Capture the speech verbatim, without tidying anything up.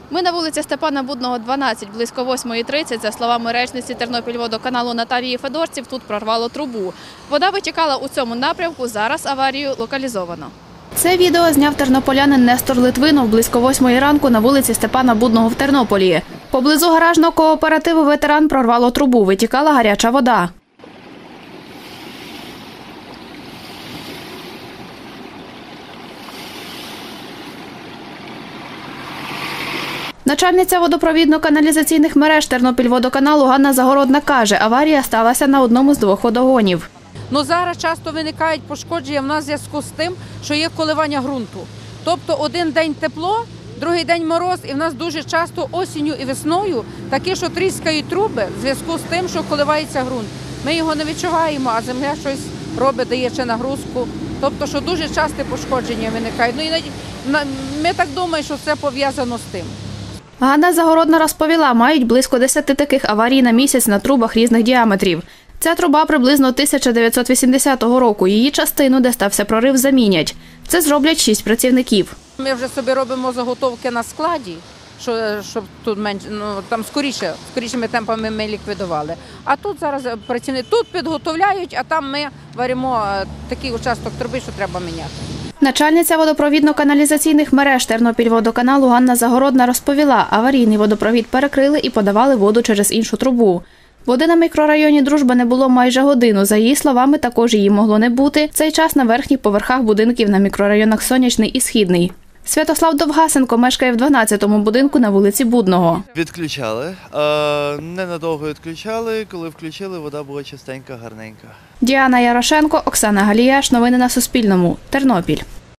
Ми на вулиці Степана Будного, дванадцять, близько восьмої тридцять. За словами речниці Тернопільводоканалу Наталії Федорців, тут прорвало трубу. Вода витікала у цьому напрямку, зараз аварію локалізовано. Це відео зняв тернополянин Нестор Литвинов близько восьмої ранку на вулиці Степана Будного в Тернополі. Поблизу гаражного кооперативу «Ветеран» прорвало трубу, витікала гаряча вода. Начальниця водопровідно-каналізаційних мереж Тернопільводоканалу Ганна Загородна каже, аварія сталася на одному з двох водогонів. Ну, зараз часто виникають пошкодження в нас в зв'язку з тим, що є коливання ґрунту. Тобто один день тепло, другий день мороз, і в нас дуже часто осінню і весною такі, що тріскають труби в зв'язку з тим, що коливається ґрунт. Ми його не відчуваємо, а земля щось робить, дає чи нагрузку. Тобто, що дуже часто пошкодження виникають. Ну, і ми так думаємо, що це пов'язано з тим. Ганна Загородна розповіла, мають близько десяти таких аварій на місяць на трубах різних діаметрів. Ця труба приблизно тисяча дев'ятсот вісімдесятого року. Її частину, де стався прорив, замінять. Це зроблять шість працівників. Ми вже собі робимо заготовки на складі, щоб тут менше, ну, там скоріше, скорішими темпами ми ліквідували. А тут зараз працівники тут підготовляють, а там ми варимо такий участок труби, що треба міняти. Начальниця водопровідно-каналізаційних мереж Тернопільводоканалу Ганна Загородна розповіла, аварійний водопровід перекрили і подавали воду через іншу трубу. Води на мікрорайоні «Дружба» не було майже годину. За її словами, також її могло не бути. В цей час на верхніх поверхах будинків на мікрорайонах «Сонячний» і «Східний». Святослав Довгасенко мешкає в дванадцятому будинку на вулиці Будного. Відключали. Ненадовго відключали. Коли включили, вода була чистенька, гарненька. Діана Ярошенко, Оксана Галіяш. Новини на Суспільному. Тернопіль.